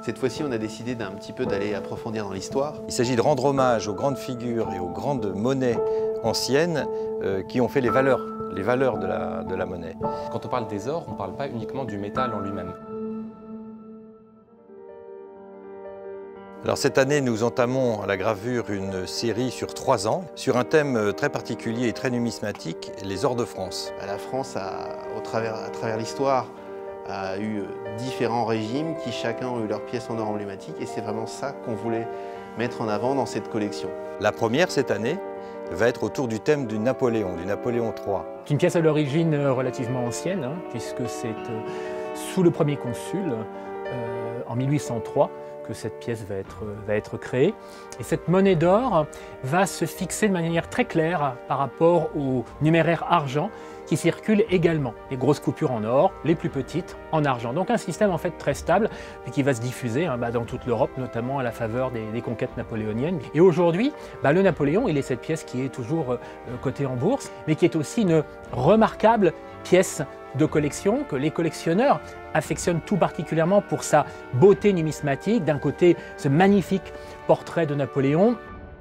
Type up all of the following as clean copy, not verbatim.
Cette fois-ci, on a décidé d'un petit peu d'aller approfondir dans l'histoire. Il s'agit de rendre hommage aux grandes figures et aux grandes monnaies anciennes qui ont fait les valeurs de la monnaie. Quand on parle des ors, on ne parle pas uniquement du métal en lui-même. Alors cette année, nous entamons à la gravure une série sur 3 ans, sur un thème très particulier et très numismatique, les ors de France. La France, à travers l'histoire, a eu différents régimes qui chacun ont eu leur pièce en or emblématique et c'est vraiment ça qu'on voulait mettre en avant dans cette collection. La première cette année va être autour du thème du Napoléon III. C'est une pièce à l'origine relativement ancienne, puisque c'est sous le premier consul, en 1803, que cette pièce va être créée. Et cette monnaie d'or va se fixer de manière très claire par rapport au numéraire argent qui circule également. Les grosses coupures en or, les plus petites en argent. Donc un système en fait très stable et qui va se diffuser dans toute l'Europe, notamment à la faveur des conquêtes napoléoniennes. Et aujourd'hui, le Napoléon, il est cette pièce qui est toujours cotée en bourse, mais qui est aussi une remarquable pièce de collection que les collectionneurs affectionnent tout particulièrement pour sa beauté numismatique. D'un côté, ce magnifique portrait de Napoléon.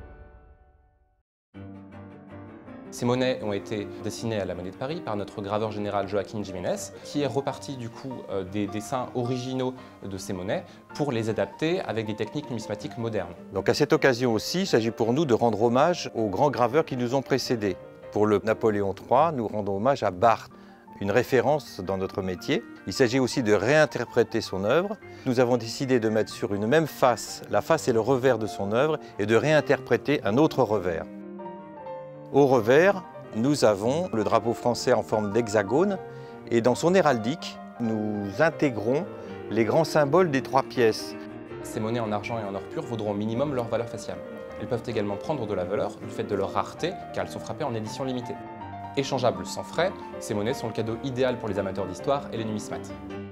Ces monnaies ont été dessinées à la Monnaie de Paris par notre graveur général Joaquín Jiménez, qui est reparti du coup des dessins originaux de ces monnaies pour les adapter avec des techniques numismatiques modernes. Donc à cette occasion aussi, il s'agit pour nous de rendre hommage aux grands graveurs qui nous ont précédés. Pour le Napoléon III, nous rendons hommage à Barthes, une référence dans notre métier. Il s'agit aussi de réinterpréter son œuvre. Nous avons décidé de mettre sur une même face, la face et le revers de son œuvre, et de réinterpréter un autre revers. Au revers, nous avons le drapeau français en forme d'hexagone, et dans son héraldique, nous intégrons les grands symboles des 3 pièces. Ces monnaies en argent et en or pur vaudront au minimum leur valeur faciale. Elles peuvent également prendre de la valeur du fait de leur rareté, car elles sont frappées en édition limitée. Échangeables sans frais, ces monnaies sont le cadeau idéal pour les amateurs d'histoire et les numismates.